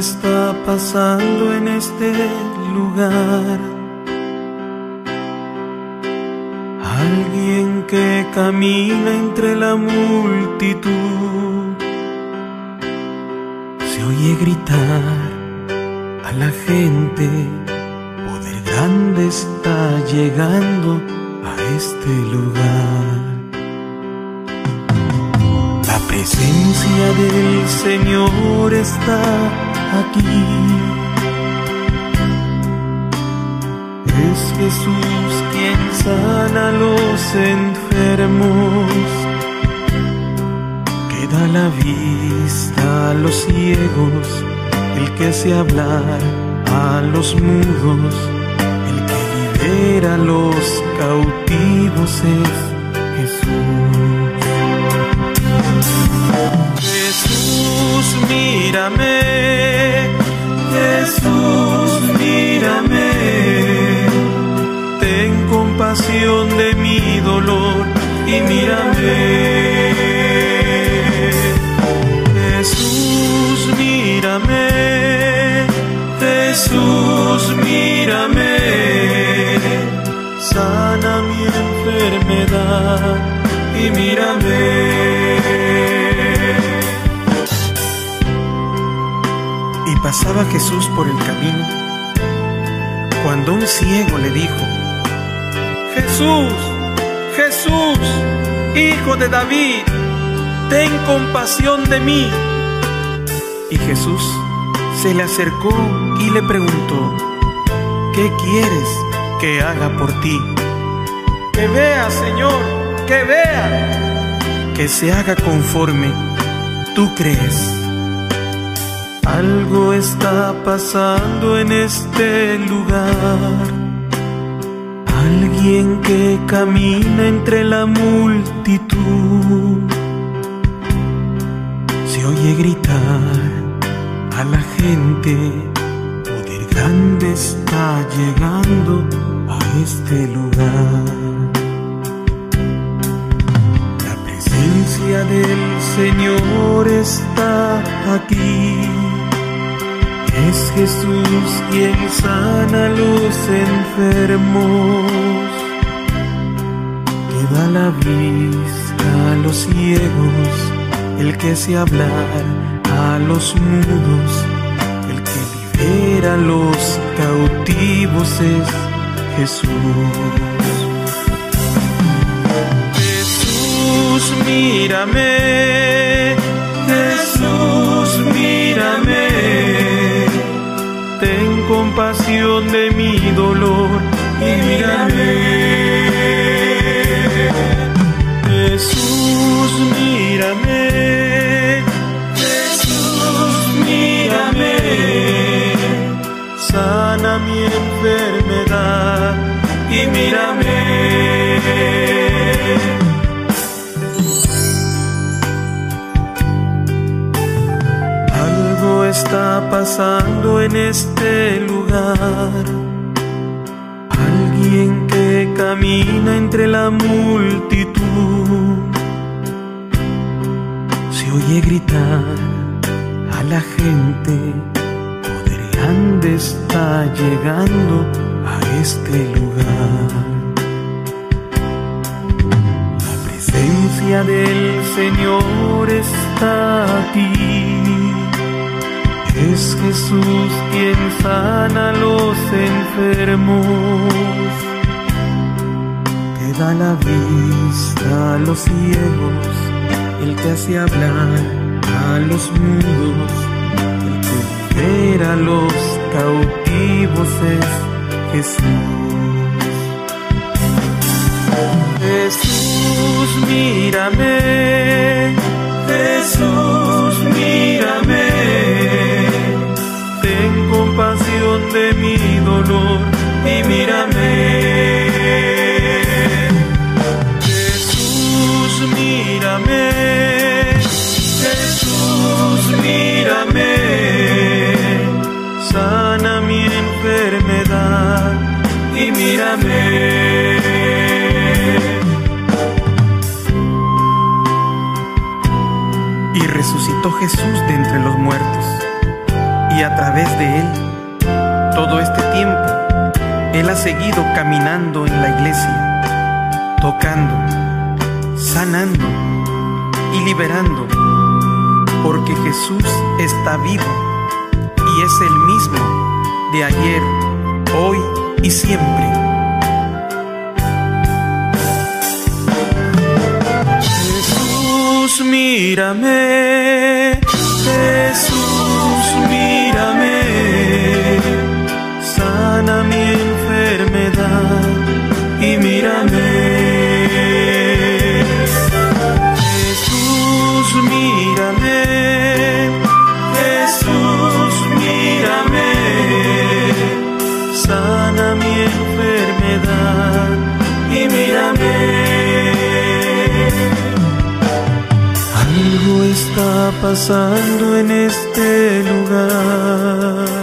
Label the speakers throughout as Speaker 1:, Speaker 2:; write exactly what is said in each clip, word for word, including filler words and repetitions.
Speaker 1: está pasando en este lugar. Alguien que camina entre la multitud se oye gritar a la gente: poder grande está llegando a este lugar. La presencia del Señor está aquí. Es Jesús quien sana a los enfermos, que da la vista a los ciegos, el que hace hablar a los mudos, el que libera a los cautivos es Jesús. Jesús, mírame, Jesús, mírame, ten compasión de mi dolor y mírame. Jesús, mírame, Jesús, mírame, sana mi enfermedad y mírame. Y pasaba Jesús por el camino, cuando un ciego le dijo: Jesús, Jesús, Hijo de David, ten compasión de mí. Y Jesús se le acercó y le preguntó: ¿qué quieres que haga por ti? Que vea, Señor, que vea. Que se haga conforme tú crees. Algo está pasando en este lugar. Alguien que camina entre la multitud se oye gritar a la gente: poder grande está llegando a este lugar. La presencia del Señor está aquí. Es Jesús quien sana a los enfermos, que da la vista a los ciegos, el que hace hablar a los mudos, el que libera a los cautivos es Jesús. Jesús, mírame, Jesús, mírame, ten compasión de mi dolor y mírame. Jesús, mírame, Jesús, mírame, sana mi enfermedad y mírame. Algo está pasando en este lugar. Alguien que camina entre la multitud se oye gritar a la gente: poder grande está llegando a este lugar. La presencia del Señor está aquí. Es Jesús quien sana a los enfermos, que da la vista a los ciegos, el que hace hablar a los mudos, el que libera a los cautivos es Jesús. Jesús, mírame, Jesús, mírame, ten compasión de mi dolor y mírame. Jesús, mírame, Jesús, mírame, sana mi enfermedad y mírame. Y resucitó Jesús de entre los muertos, y y a través de Él, todo este tiempo, Él ha seguido caminando en la iglesia, tocando, sanando y liberando, porque Jesús está vivo y es el mismo de ayer, hoy y siempre. Jesús, mírame, Jesús, mírame, sana mi enfermedad y mírame. Jesús, mírame, Jesús, mírame, sana mi enfermedad y mírame. Algo está pasando en este lugar.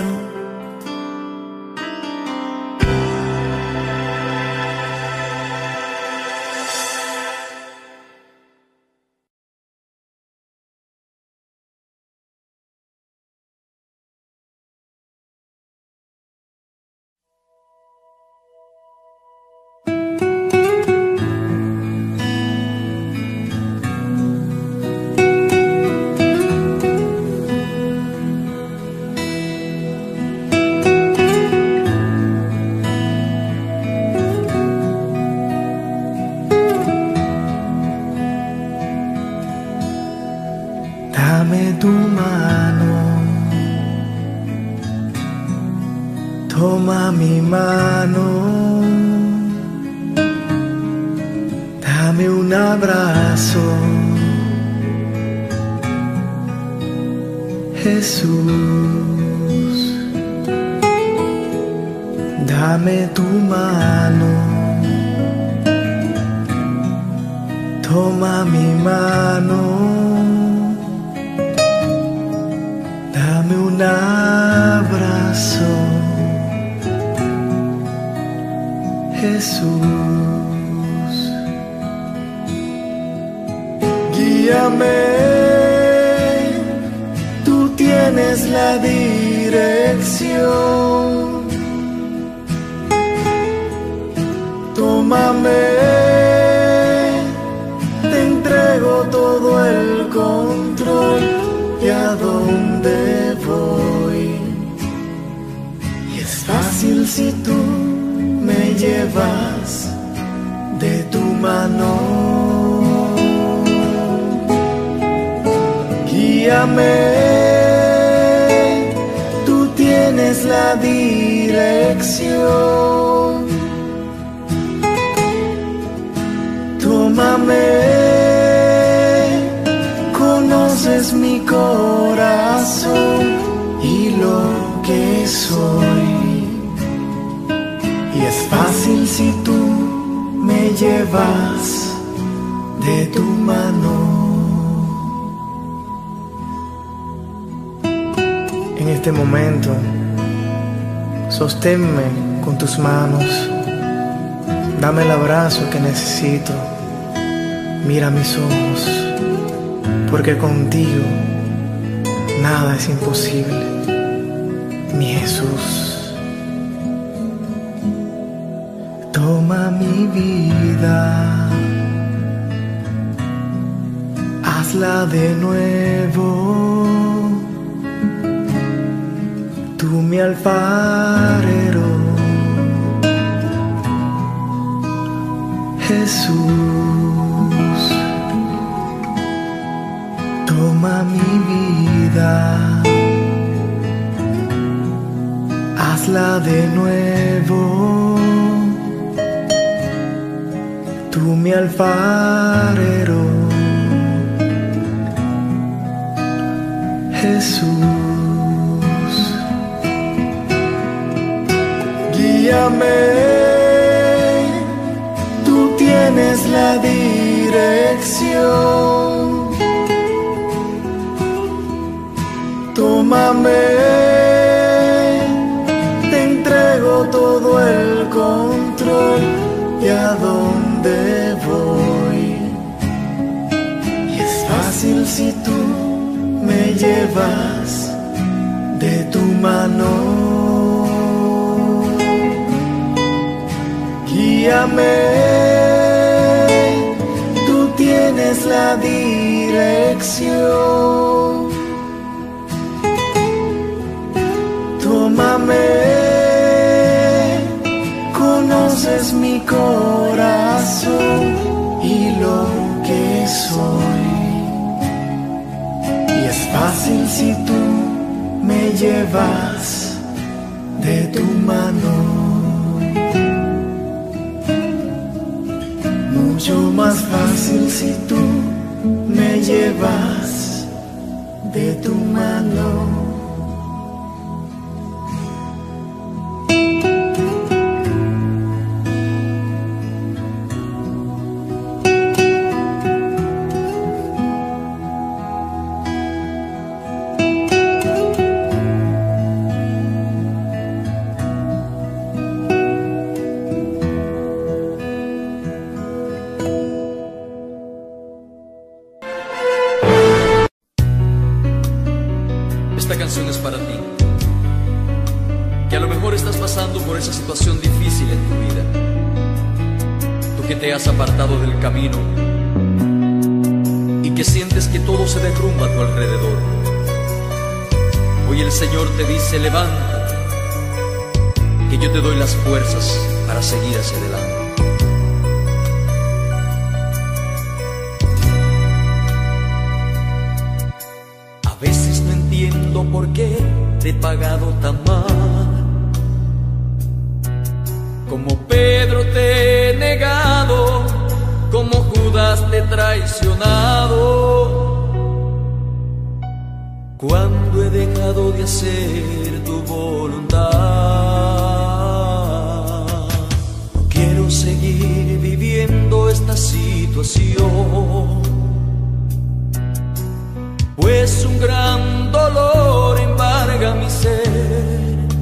Speaker 2: Dame tu mano, toma mi mano, dame un abrazo, Jesús. Dame tu mano, toma mi mano, dame un abrazo, Jesús. Guíame, tú tienes la dirección. Tómame, te entrego todo el control de a dónde voy. Y es fácil si tú me llevas de tu mano. Guíame, tú tienes la dirección. Tómame, conoces mi corazón y lo que soy. Y es fácil si tú me llevas de tu mano. En este momento, sosténme con tus manos. Dame el abrazo que necesito. Mira mis ojos, porque contigo nada es imposible, mi Jesús. Toma mi vida, hazla de nuevo. Tú mi alfarero, Jesús. Toma mi vida, hazla de nuevo. Tú mi alfarero, Jesús. Guíame, tú tienes la dirección. Tómame, te entrego todo el control de a dónde voy. Y es fácil si tú me llevas de tu mano. Guíame, tú tienes la dirección. Tómame, conoces mi corazón y lo que soy. Y es fácil si tú me llevas de tu mano. Mucho más fácil si tú me llevas de tu mano.
Speaker 3: Esta canción es para ti, que a lo mejor estás pasando por esa situación difícil en tu vida. Tú que te has apartado del camino y que sientes que todo se derrumba a tu alrededor. Hoy el Señor te dice: levántate, que yo te doy las fuerzas para seguir hacia adelante. A veces no entiendo por qué te he pagado tan mal. Como Pedro te he negado, como Judas te he traicionado. Cuando he dejado de hacer tu voluntad, no quiero seguir viviendo esta situación, pues un gran dolor embarga mi ser.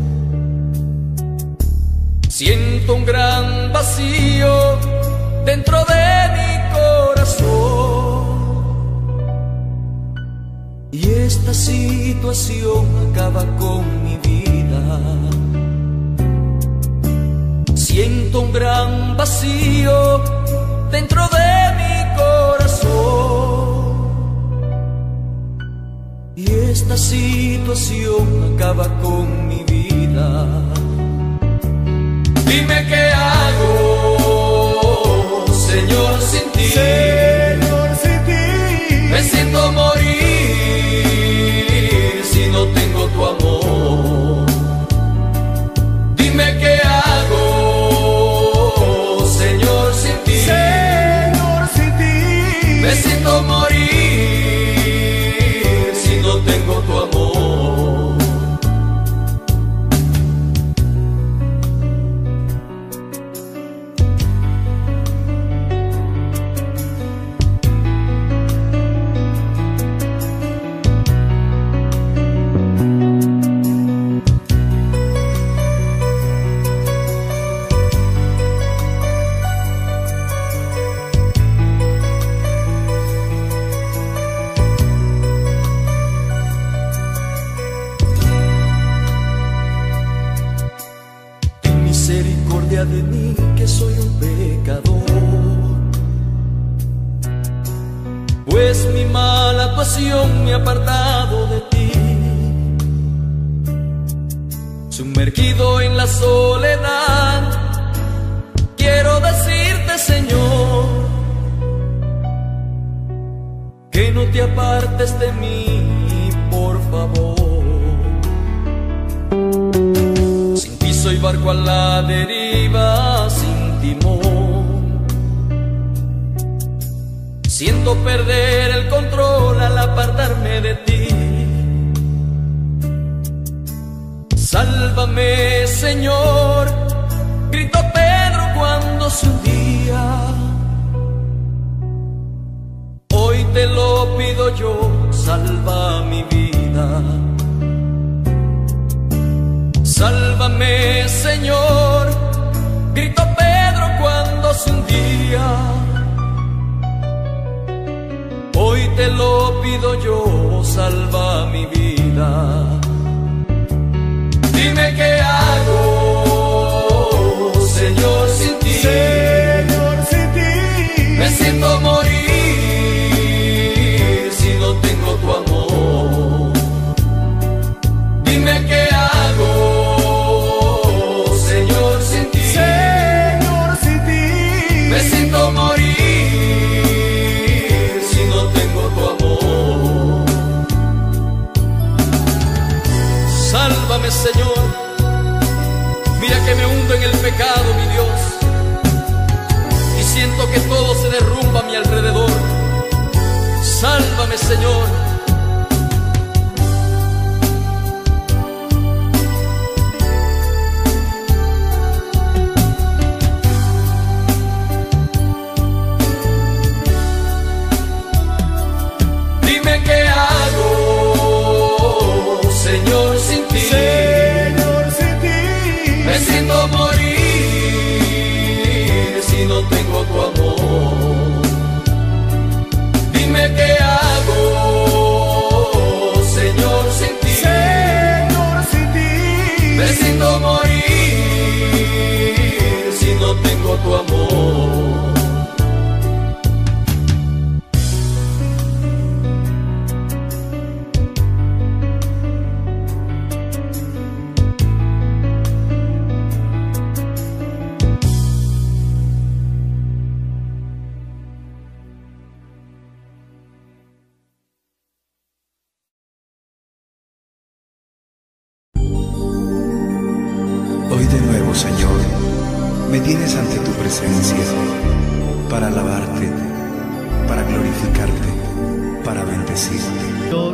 Speaker 3: Siento un gran vacío dentro de mi corazón, y esta situación acaba con mi vida. Siento un gran vacío dentro de mi corazón, y esta situación acaba con mi vida. Dime qué hago, Señor, sin ti.
Speaker 2: Señor, sin ti.
Speaker 3: Me siento morir si no tengo tu amor. Dime qué hago, Señor, sin ti.
Speaker 2: Señor, sin ti.
Speaker 3: Me siento morir si no tengo tu amor. Misericordia de mí, que soy un pecador, pues mi mala actuación me ha apartado de ti. Sumergido en la soledad, quiero decirte, Señor, que no te apartes de mí, por favor. Soy barco a la deriva sin timón. Siento perder el control al apartarme de ti. Sálvame, Señor, gritó Pedro cuando se hundía. Hoy te lo pido yo, salva mi vida. Sálvame, Señor, gritó Pedro cuando se hundía. Hoy te lo pido yo, salva mi vida. Sálvame, Señor. Mira que me hundo en el pecado, mi Dios, y siento que todo se derrumba a mi alrededor. Sálvame, Señor. Dime qué hago, Señor, sin ti.
Speaker 2: Señor, sin ti.
Speaker 3: Me siento morir si no tengo tu amor. Dime qué hago, Señor, sin ti.
Speaker 2: Señor, sin ti.
Speaker 3: Me siento morir si no tengo tu amor.
Speaker 4: Hoy de nuevo, Señor, me tienes ante tu presencia para alabarte, para glorificarte, para bendecirte.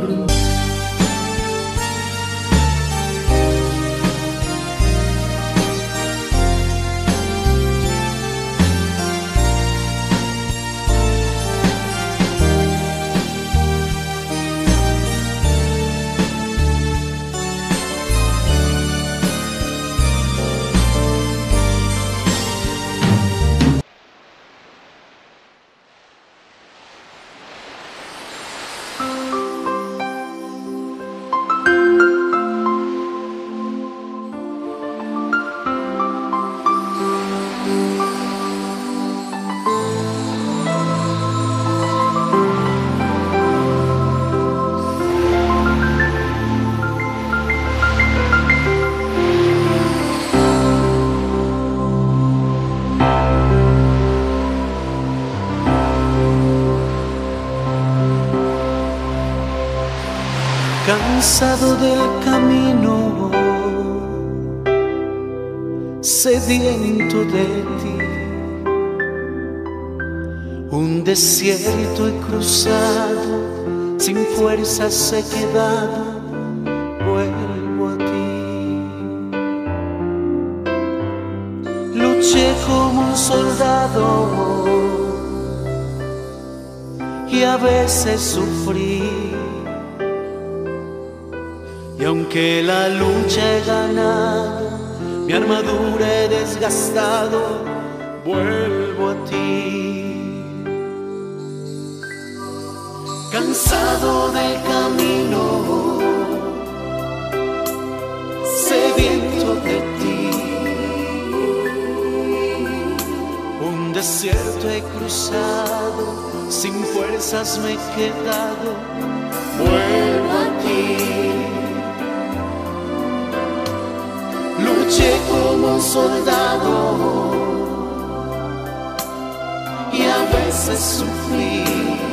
Speaker 2: Cansado del camino, sediento de ti, un desierto he cruzado, sin fuerzas he quedado, vuelvo a ti. Luché como un soldado y a veces sufrí. Y aunque la lucha he ganado, mi armadura he desgastado, vuelvo a ti. Cansado del camino, sediento de ti, un desierto he cruzado, sin fuerzas me he quedado, vuelvo a ti. Luché como un soldado y a veces sufrí.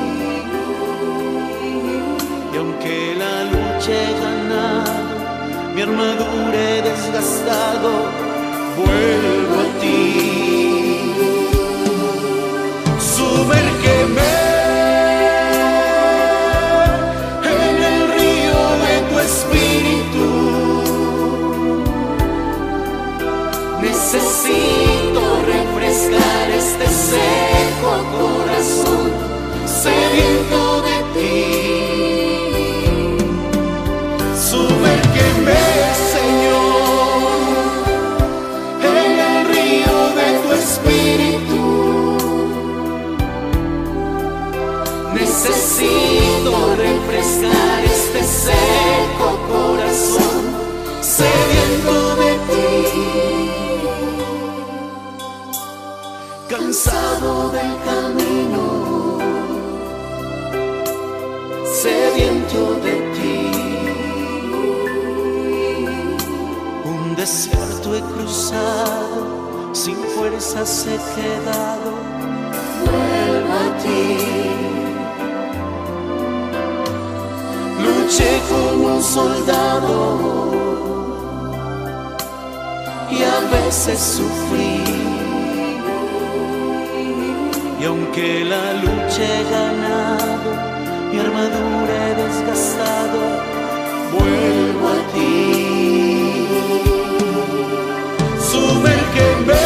Speaker 2: Y aunque la lucha he ganado, mi armadura he desgastado, vuelvo a ti. Sumérgeme en el río de tu espíritu. Necesito refrescar este seco corazón sediento de ti. Sumérgeme, Señor, en el río de tu espíritu. Necesito refrescar este seco corazón sediento de ti. Cansado del camino, sediento de ti, un desierto he cruzado, sin fuerzas he quedado, vuelvo a ti. Luché como un soldado y a veces sufrí. Y aunque la lucha he ganado, mi armadura he desgastado, vuelvo a ti. Sumérgeme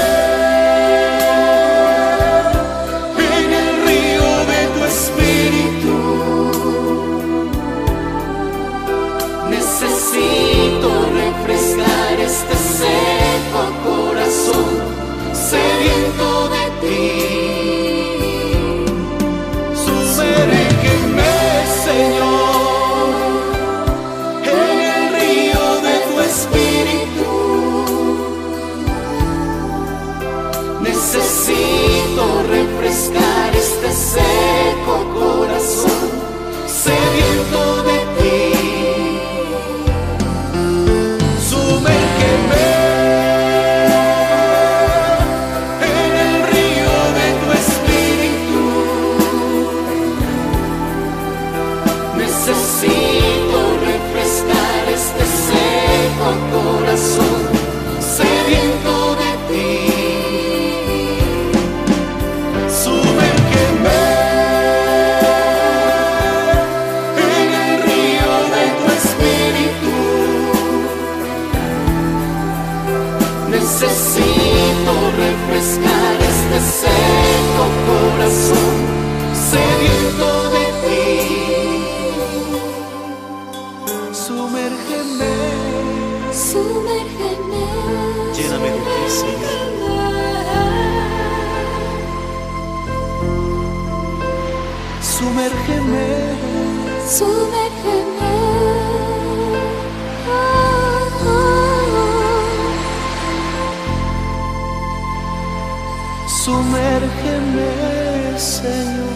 Speaker 2: en el río de tu espíritu. Necesito refrescar este seco corazón sediento de ti. Sumérgeme, Señor, en el río de tu espíritu. Necesito refrescar este seco corazón sediento de ti. Sumérgeme en el río de tu espíritu. Necesito refrescar este seco corazón sediento de ti. Sumérgeme en el río de tu espíritu. Necesito refrescar este seco corazón sediento de ti. Sumérgeme,
Speaker 5: Sumérgeme,
Speaker 2: lléname de ti, Señor. Sumérgeme,
Speaker 5: sumérgeme. Oh, oh, oh.
Speaker 2: sumérgeme, Señor.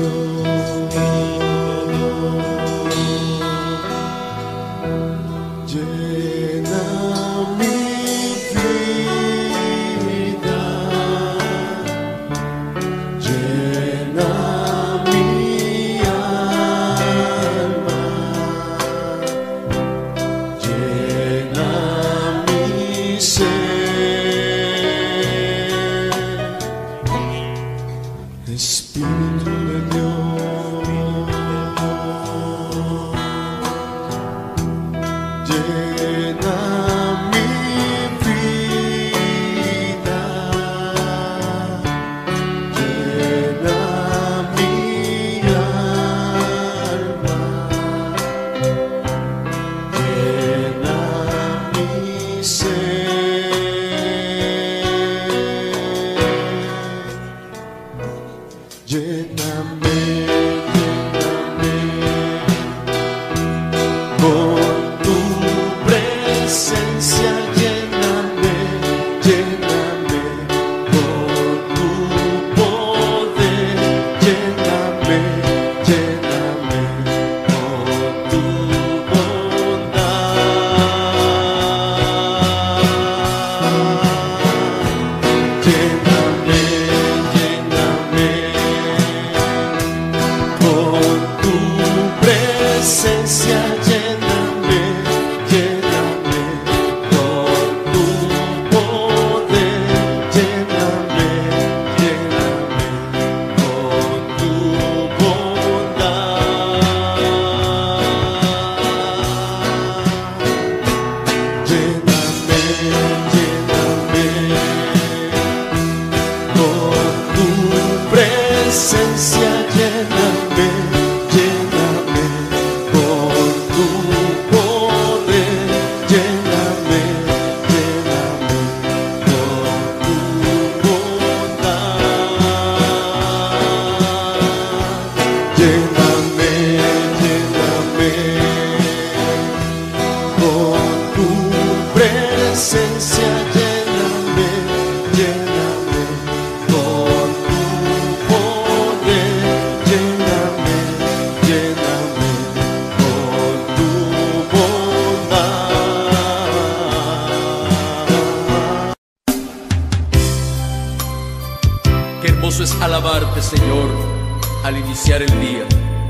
Speaker 3: Alabarte, Señor, al iniciar el día.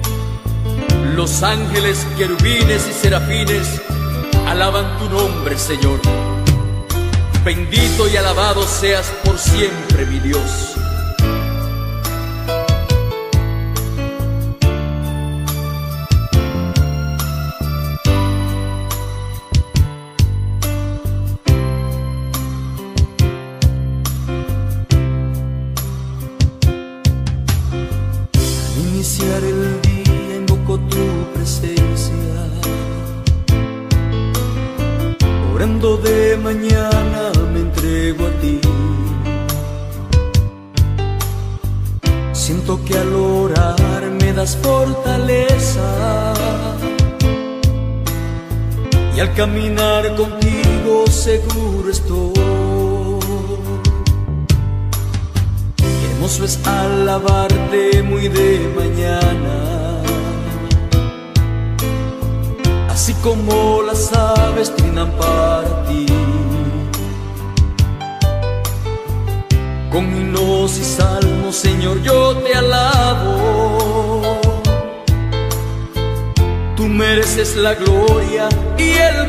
Speaker 3: Los ángeles, querubines y serafines alaban tu nombre, Señor. Bendito y alabado seas por siempre, mi Dios.
Speaker 2: Iniciar el día invoco tu presencia, orando de mañana me entrego a ti. Siento que al orar me das fortaleza, y al caminar contigo seguro estoy. Hermoso es alabarte muy de mañana, así como las aves trinan para ti. Con himnos y salmos, Señor, yo te alabo. Tú mereces la gloria y el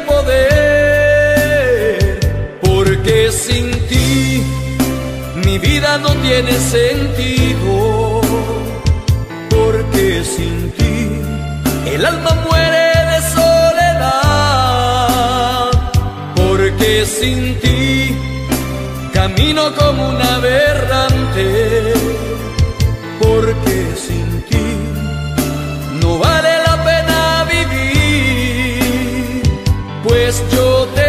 Speaker 2: poder, porque sin ti mi vida no tiene sentido, porque sin ti el alma muere de soledad, porque sin ti camino como una errante, porque sin ti no vale la pena vivir, pues yo te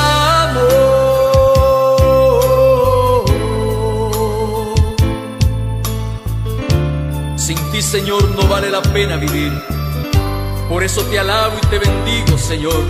Speaker 2: Señor, no vale la pena vivir. Por eso te alabo y te bendigo, Señor.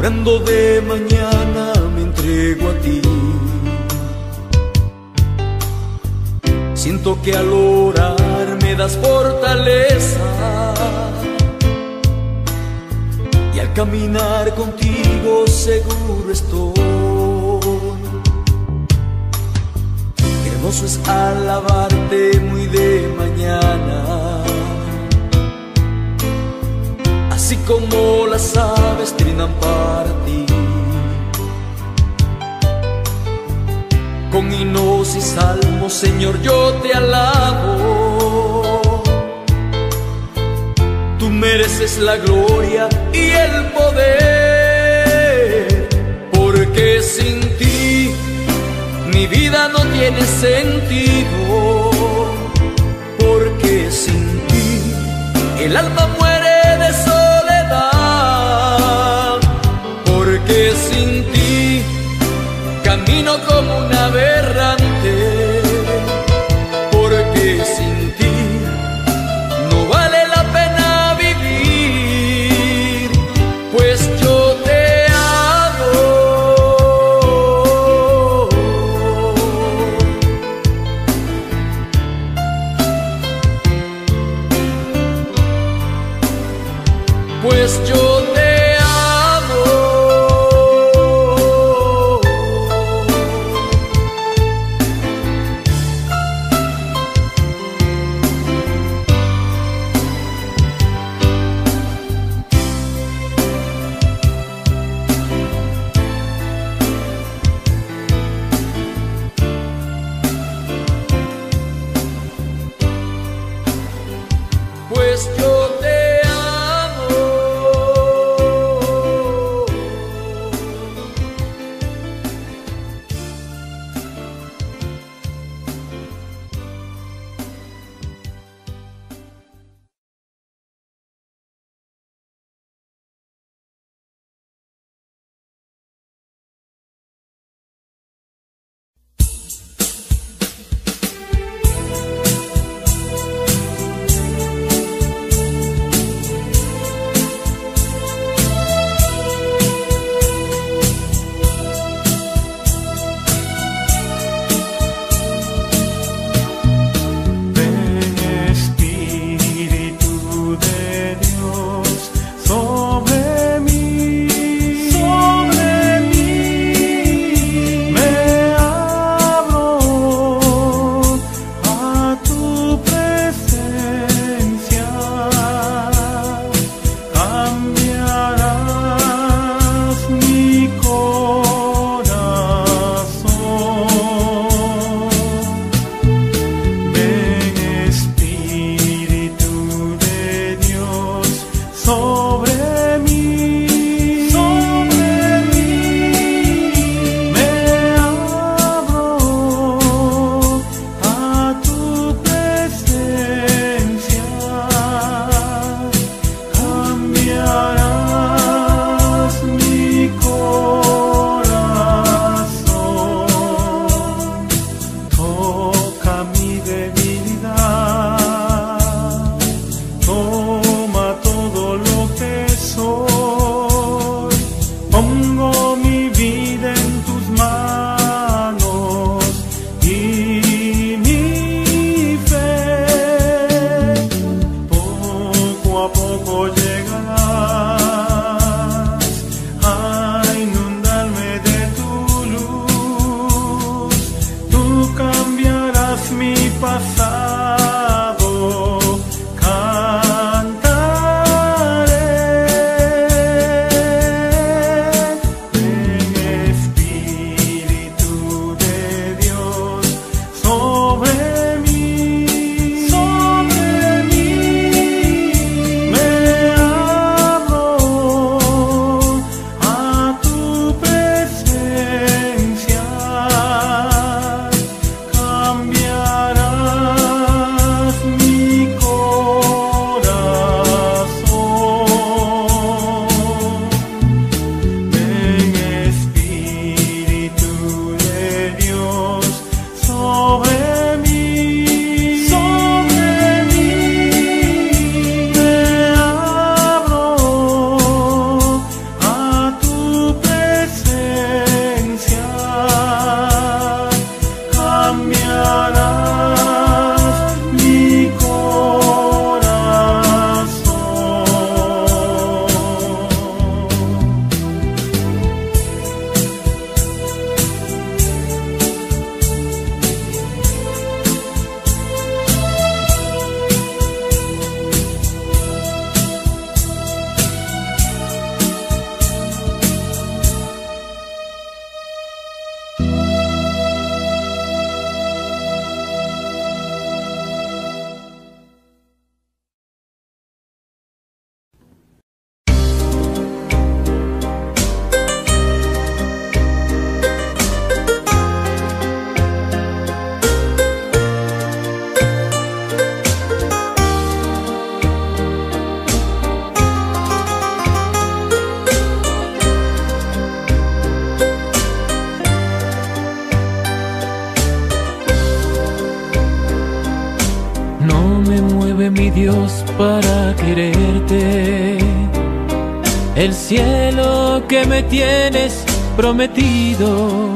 Speaker 3: Orando de mañana me entrego a ti. Siento que al orar me das fortaleza, y al caminar contigo seguro estoy. Hermoso es alabarte muy de mañana, así como las aves trinan para ti. Con himnos y salmos, Señor, yo te alabo. Tú mereces la gloria y el poder, porque sin ti mi vida no tiene sentido, porque sin ti el alma muere de soledad, porque sin ti camino como un aberrante, porque sin ti no vale la pena vivir, pues yo te amo. Pues yo te amo.
Speaker 6: Dios para quererte, el cielo que me tienes prometido,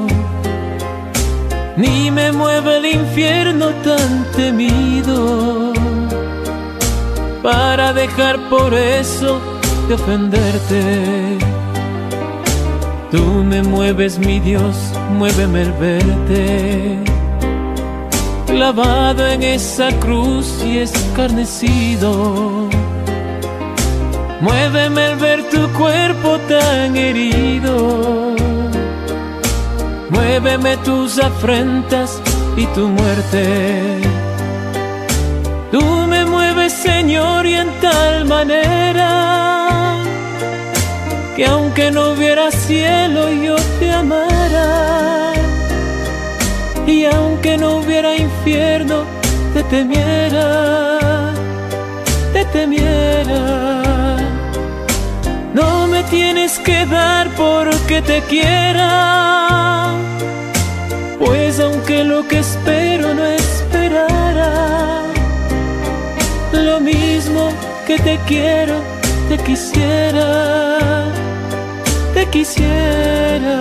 Speaker 6: ni me mueve el infierno tan temido, para dejar por eso de ofenderte. Tú me mueves, mi Dios, muéveme el verte, clavado en esa cruz y escarnecido. Muéveme el ver tu cuerpo tan herido, muéveme tus afrentas y tu muerte. Tú me mueves, Señor, y en tal manera que aunque no hubiera cielo yo te amara, y aunque no hubiera infierno te temiera, te temiera. No me tienes que dar porque te quiera, pues aunque lo que espero no esperara, lo mismo que te quiero, te quisiera, te quisiera.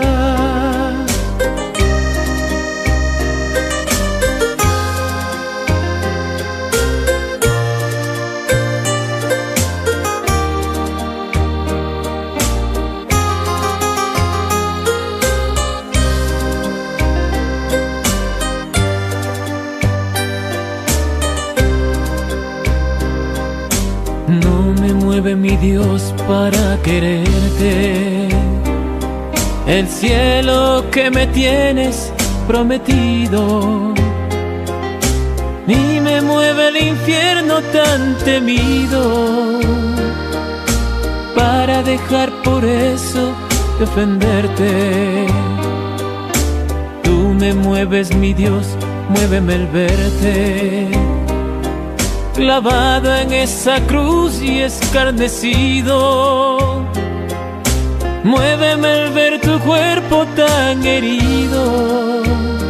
Speaker 6: Mueve mi Dios para quererte, el cielo que me tienes prometido, ni me mueve el infierno tan temido, para dejar por eso de ofenderte. Tú me mueves, mi Dios, muéveme el verte, clavado en esa cruz y escarnecido. Muéveme el ver tu cuerpo tan herido,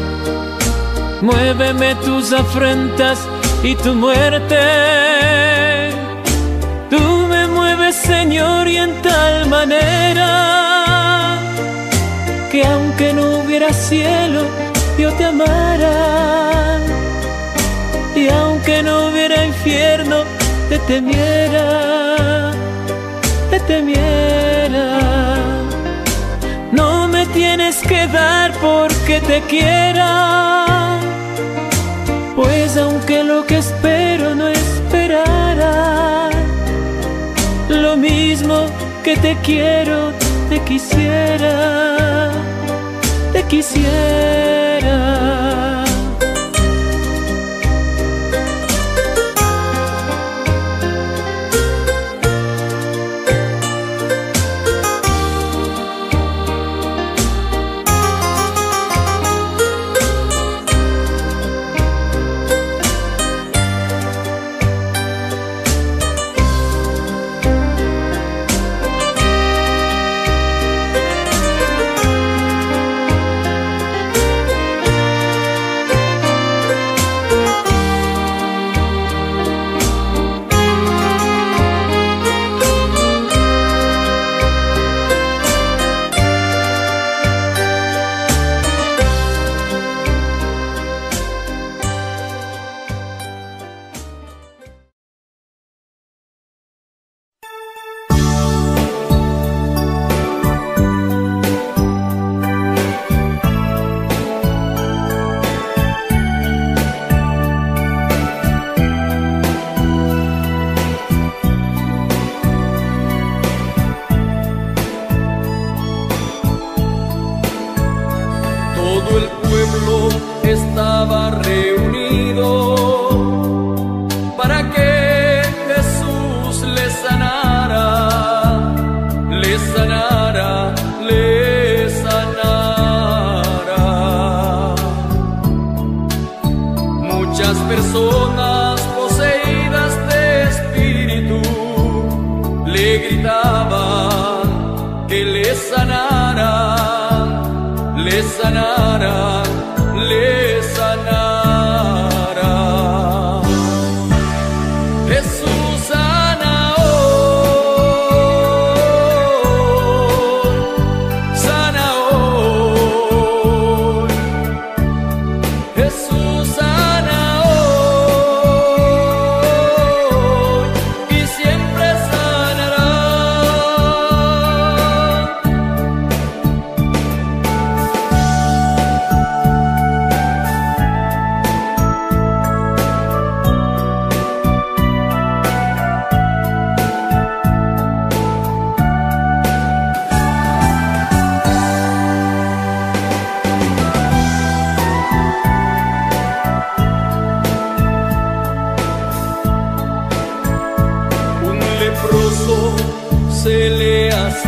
Speaker 6: muéveme tus afrentas y tu muerte. Tú me mueves, Señor, y en tal manera que aunque no hubiera cielo yo te amara, y aunque no hubiera infierno te temiera, te temiera. No me tienes que dar porque te quiera, pues aunque lo que espero no esperara, lo mismo que te quiero, te quisiera, te quisiera.
Speaker 3: Estaba reunido para que Jesús le sanara, le sanara, le sanara. Muchas personas poseídas de espíritu le gritaban que le sanara, le sanara, le sanara. Jesús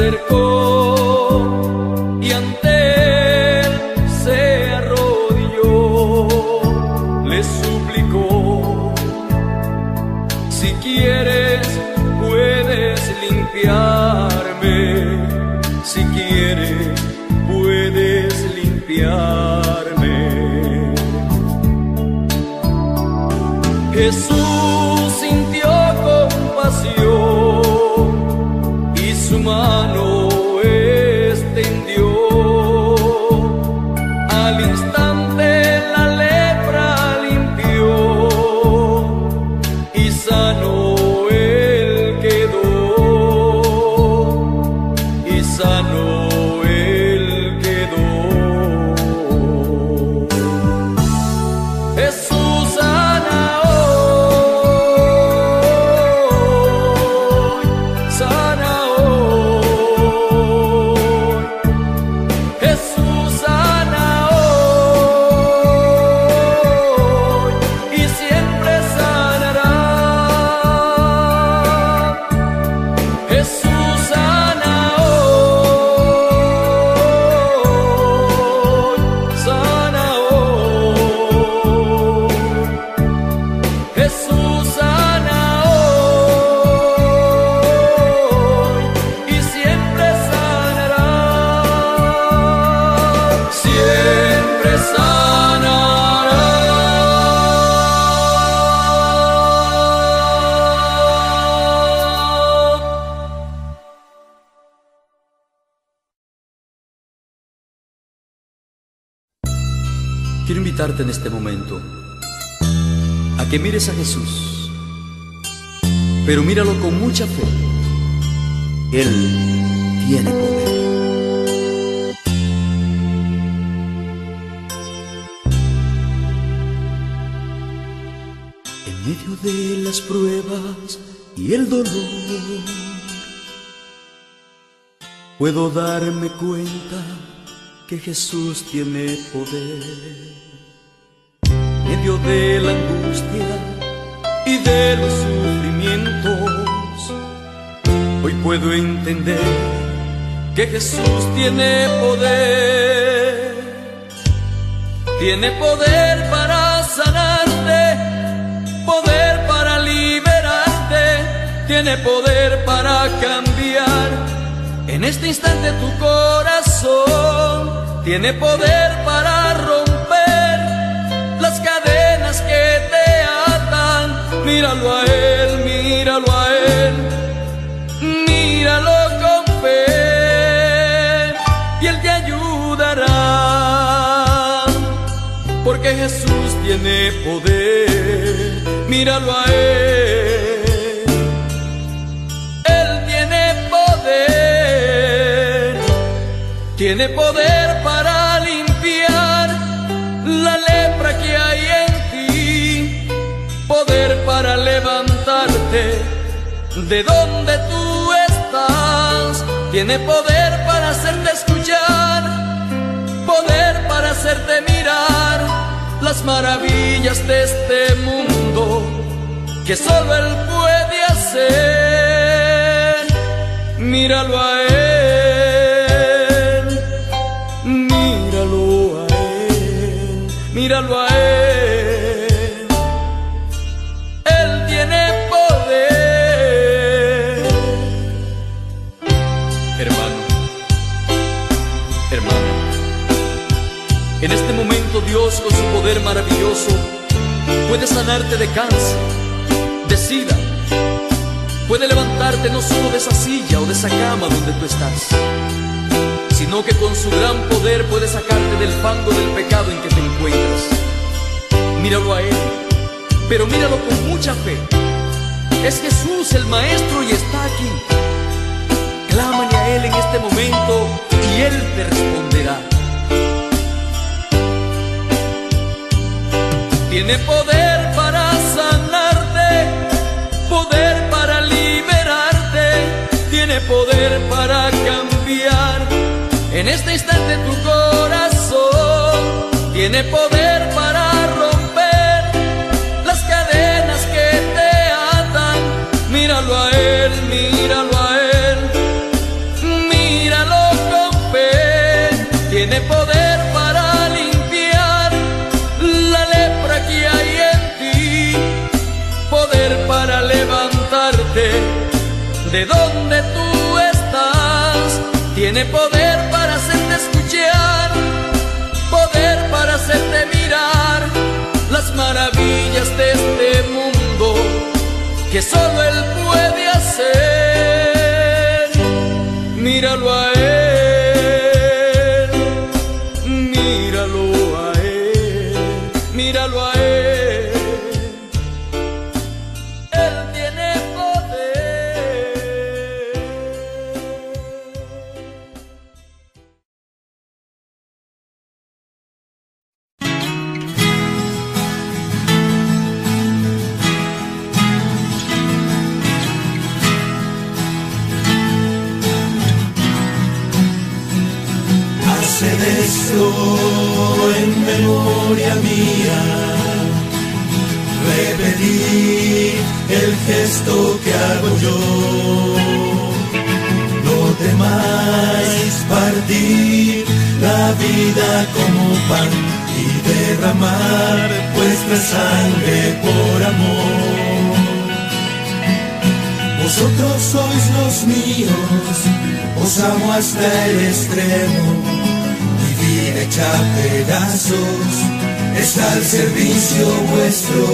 Speaker 3: acercó y ante él se arrodilló, le suplicó: si quieres puedes limpiarme, si quieres puedes limpiarme. Jesús sintió compasión y su mano extendió. Al instante la lepra limpió y sano él quedó, y sano él quedó. Jesús sana hoy, sana hoy. Jesús sana hoy y siempre sanará. Jesús sana hoy, sana hoy. Jesús sana hoy y siempre sanará. Siempre sanará.
Speaker 7: Quiero invitarte en este momento a que mires a Jesús, pero míralo con mucha fe. Él tiene poder. En medio de las pruebas y el dolor, puedo darme cuenta que Jesús tiene poder. En medio de la angustia y de los sufrimientos, hoy puedo entender que Jesús tiene poder. Tiene poder para sanarte, poder para liberarte, tiene poder para cambiar en este instante tu corazón, tiene poder para romper las cadenas que te atan. Míralo a Él, míralo a Él, míralo con fe y Él te ayudará, porque Jesús tiene poder. Míralo a Él, Él tiene poder, tiene poder para limpiar la lepra que hay en ti, poder para levantarte de donde tú estás, tiene poder para hacerte escuchar, poder para hacerte mirar las maravillas de este mundo que solo Él puede hacer. Míralo a Él, míralo a Él, míralo a Él. Él tiene poder. Hermano, hermana, en este momento Dios con su poder maravilloso puede sanarte de cáncer, de sida, puede levantarte no solo de esa silla o de esa cama donde tú estás, sino que con su gran poder puede sacarte del fango del pecado en que te encuentras. Míralo a Él, pero míralo con mucha fe. Es Jesús el Maestro y está aquí. Clámale a Él en este momento y Él te responderá. Tiene poder para sanarte, poder para liberarte, tiene poder para cambiar en este instante tu corazón, tiene poder para romper las cadenas que te atan. Míralo a Él, míralo a Él, desde donde tú estás, tiene poder para hacerte escuchar, poder para hacerte mirar las maravillas de este mundo que solo Él puede hacer. Míralo a Él, míralo a Él, míralo a Él. Él tiene poder.
Speaker 2: Haced esto en memoria mía, repetid el gesto que hago yo. No temáis partir la vida como pan y derramar vuestra sangre por amor. Vosotros sois los míos, os amo hasta el extremo. Mi vida hecha pedazos está al servicio vuestro.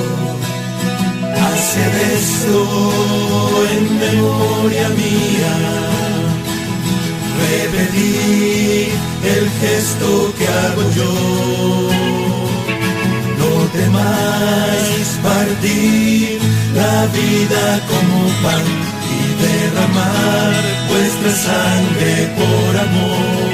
Speaker 2: Haced esto en memoria mía, repetid el gesto que hago yo. No temáis partir la vida como pan y derramar vuestra sangre por amor.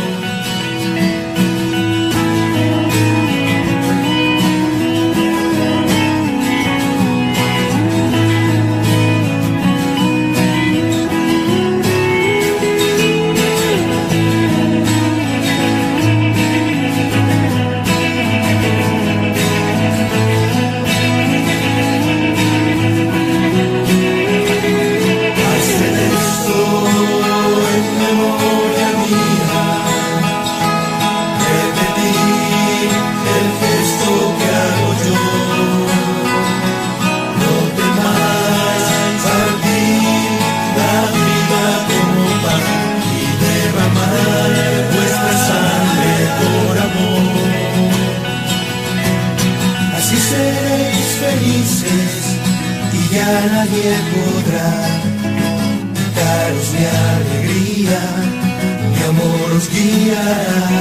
Speaker 2: Nadie podrá quitaros mi alegría, mi amor os guiará.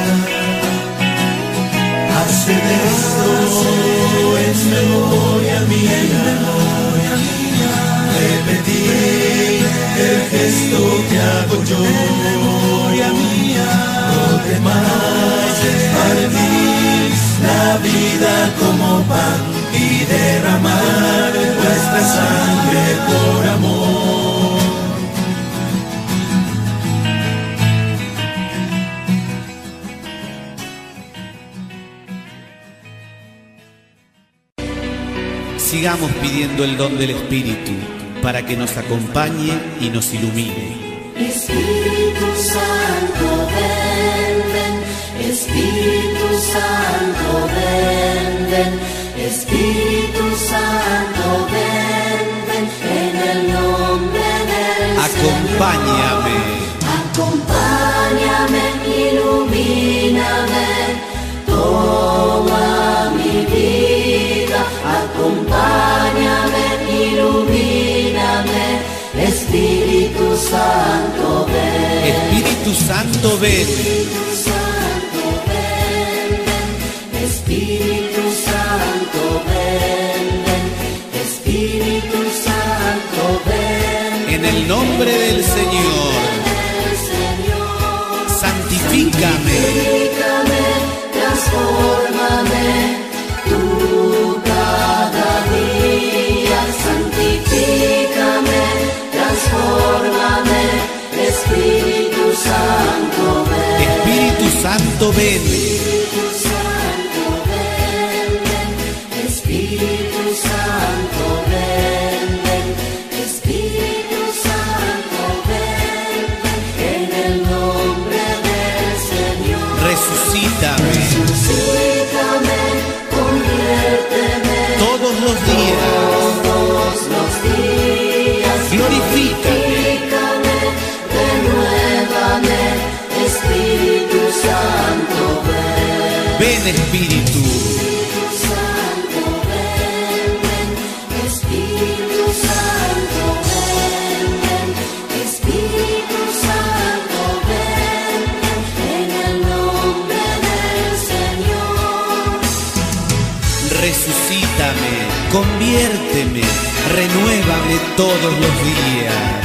Speaker 2: Haced esto en memoria mía, repetid el gesto que hago yo. No temáis partir la vida como pan y derramar vuestra sangre por amor.
Speaker 8: Sigamos pidiendo el don del Espíritu para que nos acompañe y nos ilumine.
Speaker 5: Espíritu Santo, ven, ven. Espíritu Santo, ven, ven. Espíritu Santo, ven, ven. En el nombre del
Speaker 8: Acompáñame.
Speaker 5: Señor. Acompáñame, ilumíname toda mi vida. Acompáñame, ilumíname. Espíritu Santo, ven.
Speaker 8: Espíritu Santo, ven.
Speaker 5: Espíritu Santo, ven, ven. Espíritu Santo, ven, ven. Espíritu Santo, ven.
Speaker 8: En el nombre del Señor. Santifícame.
Speaker 5: Santifícame, transfórmame, tú cada día. Santifícame, transfórmame, Espíritu Santo, ven.
Speaker 8: Espíritu Santo, ven.
Speaker 5: Espíritu Santo, ven, ven. Espíritu Santo, ven, ven. Espíritu Santo, ven, ven. En el nombre del Señor.
Speaker 8: Resucítame.
Speaker 5: Resucítame, conviérteme
Speaker 8: Todos los días.
Speaker 5: todos los días.
Speaker 8: Glorifícame. Ven Espíritu.
Speaker 5: Santo, ven, ven, Espíritu Santo, ven, ven, Espíritu Santo, ven, ven, en el nombre del Señor.
Speaker 8: Resucítame, conviérteme, renuévame todos los días.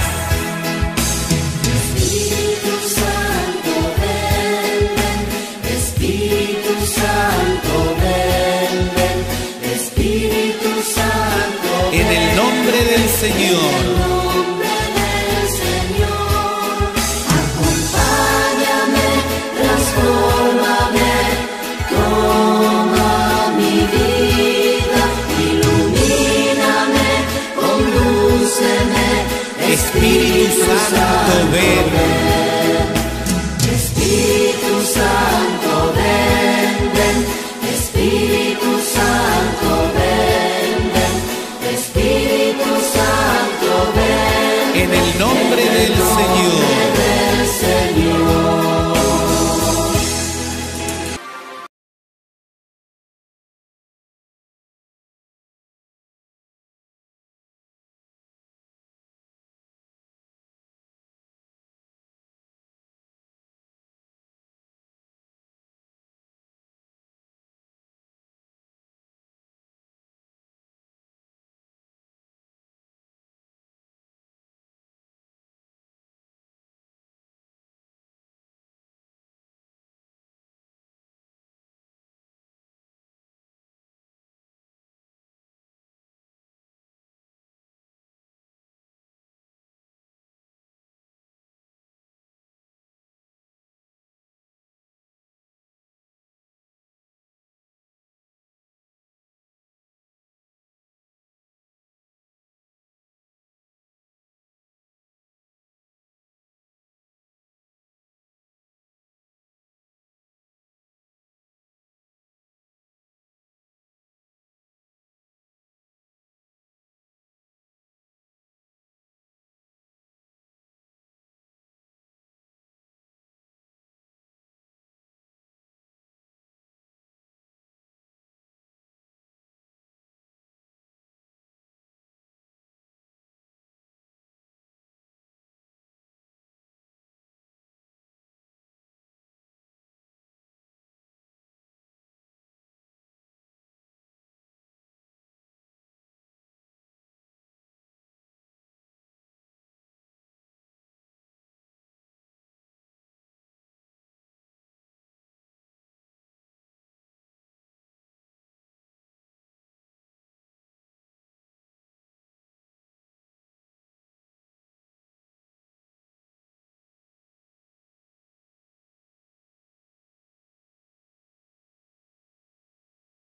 Speaker 5: Espíritu Santo, ven, ven, Espíritu Santo, ven, ven, Espíritu Santo,
Speaker 8: En el nombre del Señor.
Speaker 5: nombre del Señor. Acompáñame, transfórmame, toma mi vida, ilumíname, condúceme,
Speaker 8: Espíritu Santo, ven.
Speaker 5: Espíritu Santo, ven, ven, Espíritu Santo, ven, ven, Espíritu Santo, ven,
Speaker 8: En el nombre del Señor.
Speaker 5: del Señor.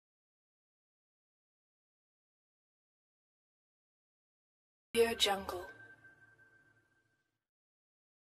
Speaker 9: Audio Jungle.